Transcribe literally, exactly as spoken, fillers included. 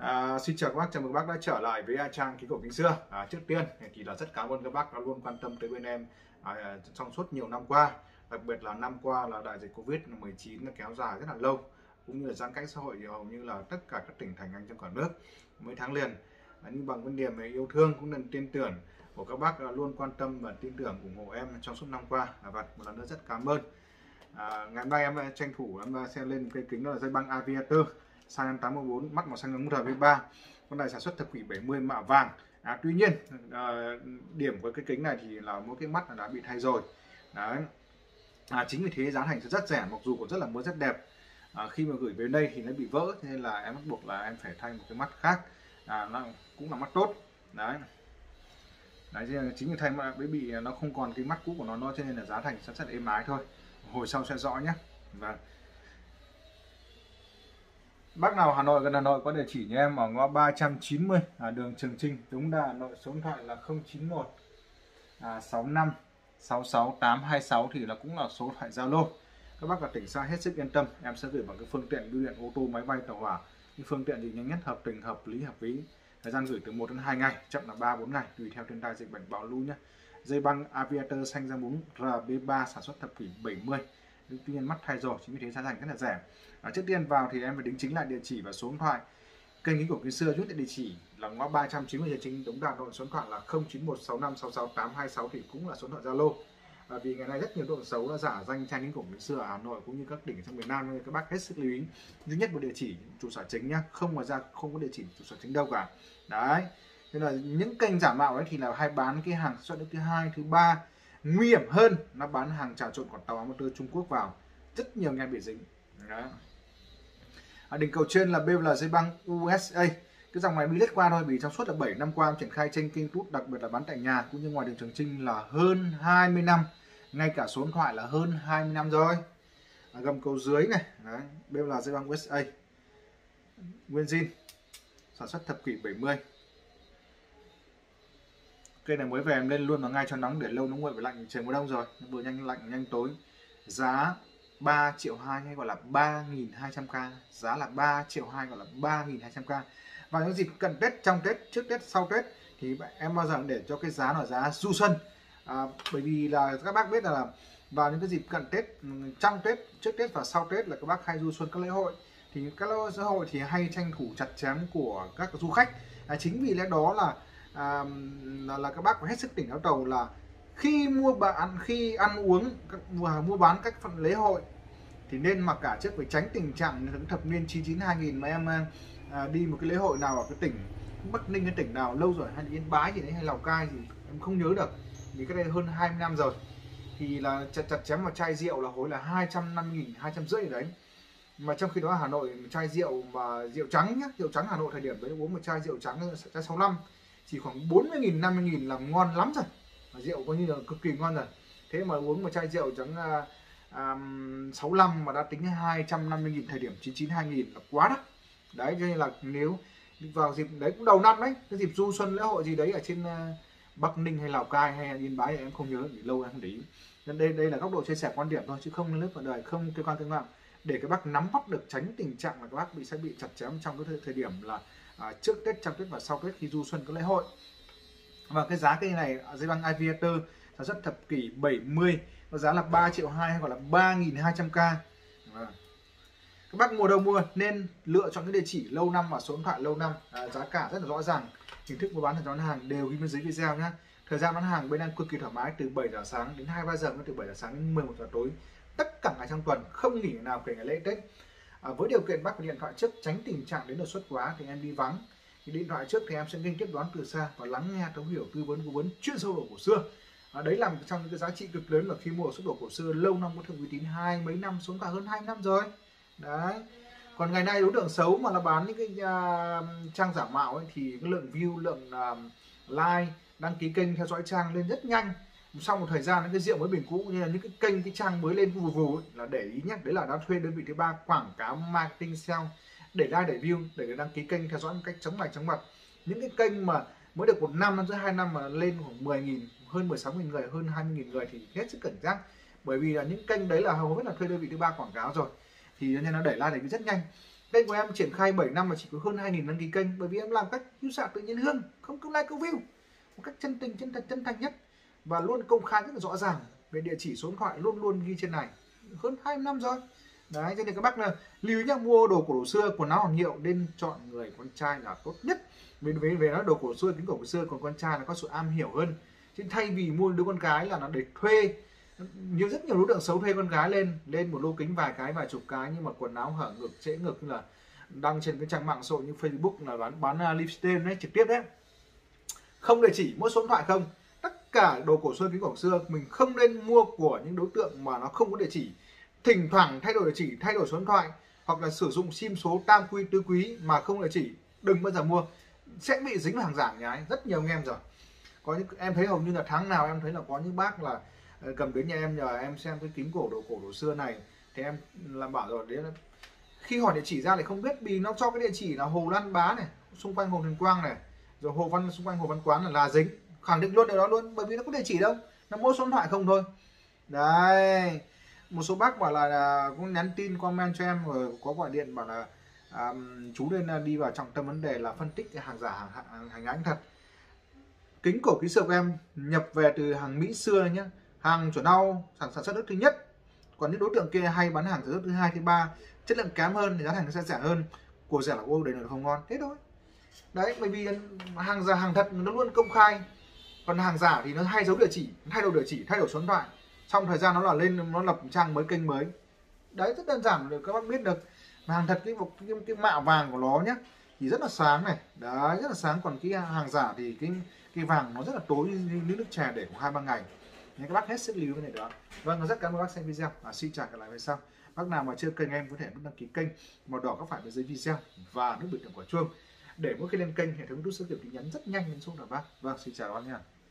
À, xin chào các bác, chào mừng các bác đã trở lại với trang Ký Cổ Kính Xưa. À, trước tiên thì là rất cảm ơn các bác đã luôn quan tâm tới bên em à, trong suốt nhiều năm qua, đặc biệt là năm qua là đại dịch Covid mười chín kéo dài rất là lâu, cũng như là giãn cách xã hội thì hầu như là tất cả các tỉnh thành anh trong cả nước mấy tháng liền. À, nhưng bằng cái niềm yêu thương cũng nên tin tưởng của các bác luôn quan tâm và tin tưởng ủng hộ em trong suốt năm qua, à, và một lần nữa rất cảm ơn. À, ngày hôm nay em tranh thủ em sẽ lên cây kính đó là dây băng Aviator size em tám mươi bốn, mắt màu xanh R V ba. Con này sản xuất thập kỷ bảy mươi mạ vàng. À, tuy nhiên à, điểm của cái kính này thì là mỗi cái mắt đã bị thay rồi. Đấy. À, chính vì thế giá thành rất rẻ, mặc dù còn rất là mới rất đẹp. À, khi mà gửi về đây thì nó bị vỡ, nên là em bắt buộc là em phải thay một cái mắt khác. À, nó cũng là mắt tốt. Đấy. Đấy, chính vì thay mà bị nó không còn cái mắt cũ của nó nữa, cho nên là giá thành sẽ rất êm ái thôi. Hồi sau sẽ rõ nhé. Vâng. Bác nào Hà Nội, gần Hà Nội có địa chỉ nhà em ở ngõ ba trăm chín mươi à, đường Trường Trinh, Đống Đa, Hà Nội. Số điện thoại là không chín một à, sáu năm sáu sáu tám hai sáu, thì là cũng là số điện thoại Zalo. Các bác ở tỉnh xa hết sức yên tâm, em sẽ gửi bằng cái phương tiện bưu điện ô tô, máy bay, tàu hỏa, cái phương tiện gì nhanh nhất, hợp tình, hợp lý, hợp phí. Thời gian gửi từ một đến hai ngày, chậm là ba bốn ngày, tùy theo thiên tai dịch bệnh bão lũ nhé. Dây băng Aviator xanh da bún R B ba sản xuất thập kỷ bảy mươi. Tuy nhiên mắt thay rồi, chính vì thế giá thành rất là rẻ. À, trước tiên vào thì em phải đính chính lại địa chỉ và số điện thoại. Kênh Ký Cổ Kính Xưa rút địa chỉ là ngõ ba trăm chín mươi Trường Trinh, Đống Đa, Hà Nội. Số điện thoại là không chín một sáu năm sáu sáu tám hai sáu, thì cũng là số điện thoại Zalo. À, vì ngày nay rất nhiều độ xấu đã giả danh trang Ký Cổ Kính Xưa ở Hà Nội cũng như các tỉnh trong miền Nam, nên các bác hết sức lưu ý. Duy nhất một địa chỉ trụ sở chính nhá, không ngoài ra không có địa chỉ trụ sở chính đâu cả. Đấy. Nên là những kênh giả mạo ấy thì là hay bán cái hàng xuất thứ hai, thứ ba. Nguy hiểm hơn, nó bán hàng trà trộn con tàu amateur Trung Quốc vào, rất nhiều nghe bị dính. Đó. À, đỉnh cầu trên là bê lờ dây băng u ét a. Cái dòng này đi lết qua thôi, vì trong suốt là bảy năm qua em triển khai trên kênh YouTube, đặc biệt là bán tại nhà cũng như ngoài đường Trường Trinh là hơn hai mươi năm, ngay cả số điện thoại là hơn hai mươi năm rồi. À, gầm cầu dưới này, đấy, bê lờ dây băng u ét a nguyên zin, sản xuất thập kỷ bảy mươi. Cây này mới về em lên luôn, mà ngay cho nóng, để lâu nó nguội và lạnh, trời mùa đông rồi, vừa nhanh lạnh nhanh tối. Giá ba triệu hai, hay gọi là ba nghìn hai trăm k, giá là ba triệu hai, gọi là ba nghìn hai trăm k. Và những dịp cận Tết, trong Tết, trước Tết, sau Tết thì em bao giờ để cho cái giá là giá du xuân. À, bởi vì là các bác biết là vào những cái dịp cận Tết, trong Tết, trước Tết và sau Tết là các bác hay du xuân các lễ hội, thì các lễ hội thì hay tranh thủ chặt chém của các du khách. À, chính vì lẽ đó là À, là, là các bác phải hết sức tỉnh táo tàu là khi mua bán, khi ăn uống và mua bán các phần lễ hội thì nên mặc cả trước, phải tránh tình trạng những thập niên chín chín hai nghìn mà em à, đi một cái lễ hội nào ở cái tỉnh Bắc Ninh, cái tỉnh nào lâu rồi, hay Yên Bái gì đấy, hay Lào Cai gì em không nhớ được, vì cái đây hơn hai mươi năm rồi, thì là chặt chặt chém vào chai rượu là hối là hai trăm năm mươi nghìn, hai trăm rưỡi đấy. Mà trong khi đó Hà Nội chai rượu mà rượu trắng nhá, rượu trắng Hà Nội thời điểm đấy uống một chai rượu trắng, chai sáu mươi lăm chỉ khoảng bốn mươi nghìn, năm mươi nghìn là ngon lắm rồi, rượu coi như là cực kỳ ngon rồi. Thế mà uống một chai rượu trắng uh, um, sáu mươi lăm mà đã tính hai trăm năm mươi nghìn thời điểm chín chín hai nghìn là quá đắt. Đấy, cho nên là nếu vào dịp đấy cũng đầu năm đấy, cái dịp du xuân lễ hội gì đấy ở trên uh, Bắc Ninh hay Lào Cai hay Yên Bái em không nhớ, vì lâu em không để ý. Nên đây đây là góc độ chia sẻ quan điểm thôi, chứ không lớp vào đời, không cơ quan thương mại, để các bác nắm bắt được, tránh tình trạng là các bác bị sẽ bị chặt chém trong cái thời, thời điểm là À, trước Tết, trong Tết và sau Tết khi du xuân các lễ hội. Và cái giá cây này dây băng Aviator sản xuất thập kỷ bảy mươi, có giá là ba triệu hai, hay gọi là ba nghìn hai trăm k. À. Các bác mua đâu mua nên lựa chọn cái địa chỉ lâu năm và số điện thoại lâu năm, à, giá cả rất là rõ ràng, hình thức mua bán và bán hàng đều ghi bên dưới video nhé. Thời gian bán hàng bên em cực kỳ thoải mái, từ bảy giờ sáng đến hai mươi ba giờ, từ bảy giờ sáng đến mười một giờ tối, tất cả ngày trong tuần, không nghỉ nào kể ngày lễ Tết. À, với điều kiện bác điện thoại trước, tránh tình trạng đến đột xuất quá thì em đi vắng, thì điện thoại trước thì em sẽ liên tiếp đoán từ xa và lắng nghe, thấu hiểu, tư vấn, cố vấn chuyên sâu đồ cổ xưa. À, đấy là một trong những cái giá trị cực lớn, là khi mua ở số đồ cổ xưa lâu năm, có thương uy tín hai mấy năm, số cả hơn hai năm rồi. Đấy. Còn ngày nay đối tượng xấu mà nó bán những cái uh, trang giả mạo ấy, thì cái lượng view, lượng uh, like, đăng ký kênh, theo dõi trang lên rất nhanh. Sau một thời gian cái rượu mới bình cũ, như là những cái kênh, cái trang mới lên vù vù ấy, là để ý nhé, đấy là đã thuê đơn vị thứ ba quảng cáo marketing sale, để like, để view, để đăng ký kênh, theo dõi một cách chóng mặt chóng mặt. Những cái kênh mà mới được một năm, năm giữa hai năm mà lên khoảng mười nghìn, hơn mười sáu nghìn người, hơn hai mươi nghìn người thì hết sức cảnh giác, bởi vì là những kênh đấy là hầu hết là thuê đơn vị thứ ba quảng cáo rồi, thì nên nó đẩy like, để view rất nhanh. Kênh của em triển khai bảy năm mà chỉ có hơn hai nghìn đăng ký kênh, bởi vì em làm cách hữu xạ tự nhiên hương, không câu like câu view, một cách chân tình, chân thật, chân thành nhất, và luôn công khai rất là rõ ràng về địa chỉ, số điện thoại luôn luôn ghi trên này, hơn hai năm rồi. Đấy, cho nên các bác là lưu ý nhá, mua đồ cổ đồ xưa, quần áo hàng hiệu nên chọn người con trai là tốt nhất. Vì về về nó đồ cổ xưa, kính cổ cổ xưa, còn con trai nó có sự am hiểu hơn. Chứ thay vì mua đứa con gái là nó để thuê, nhiều rất nhiều đối tượng xấu thuê con gái lên lên một lô kính vài cái, vài chục cái, nhưng mà quần áo hở ngực, trễ ngực, như là đăng trên cái trang mạng xã hội như Facebook là bán bán livestream đấy, trực tiếp đấy, không địa chỉ, mỗi số điện thoại không. Tất cả đồ cổ xưa, kính cổ xưa mình không nên mua của những đối tượng mà nó không có địa chỉ, thỉnh thoảng thay đổi địa chỉ, thay đổi số điện thoại, hoặc là sử dụng sim số tam quy tứ quý mà không địa chỉ, đừng bao giờ mua, sẽ bị dính vào hàng giả nhái. Rất nhiều anh em rồi, có những em thấy hầu như là tháng nào em thấy là có những bác là cầm đến nhà em nhờ em xem cái kính cổ đồ cổ đồ xưa này, thì em làm bảo rồi đấy, khi hỏi địa chỉ ra lại không biết, vì nó cho cái địa chỉ là Hồ Lan Bá này, xung quanh Hồ Huyền Quang này, rồi Hồ Văn, xung quanh Hồ Văn Quán là là dính, khẳng định luôn điều đó luôn, bởi vì nó có địa chỉ đâu, nó mỗi số điện thoại không thôi. Đấy, một số bác bảo là, là cũng nhắn tin comment cho em, rồi có gọi điện bảo là à, chú nên đi vào trọng tâm vấn đề là phân tích cái hàng giả, hàng, hàng, hàng nhái thật. Kính cổ kính xưa của em nhập về từ hàng Mỹ xưa nhé, hàng chuẩn Âu, sản sản xuất nước thứ nhất. Còn những đối tượng kia hay bán hàng sản xuất thứ hai, thứ ba, chất lượng kém hơn thì giá thành nó sẽ rẻ hơn, của rẻ là ô đấy là không ngon, thế thôi. Đấy, bởi vì hàng giả hàng thật nó luôn công khai, còn hàng giả thì nó hay giấu địa chỉ, thay đổi địa chỉ, thay đổi số điện thoại, trong thời gian nó là lên, nó lập trang mới, kênh mới. Đấy, rất đơn giản để các bác biết được. Mà hàng thật cái, cái cái mạ vàng của nó nhé thì rất là sáng này, đấy, rất là sáng. Còn cái hàng giả thì cái cái vàng nó rất là tối như nước chè để của hai ba ngày. Nên các bác hết sức lưu cái này đó. Vâng, rất cảm ơn bác xem video. À, xin chào, gặp lại về sau. Bác nào mà chưa kênh em có thể nút đăng ký kênh màu đỏ góc phải bên dưới video và nút biểu tượng quả chuông để mỗi khi lên kênh hệ thống YouTube sẽ gửi tin nhắn rất nhanh đến số của bác. Vâng, xin chào các bác nha.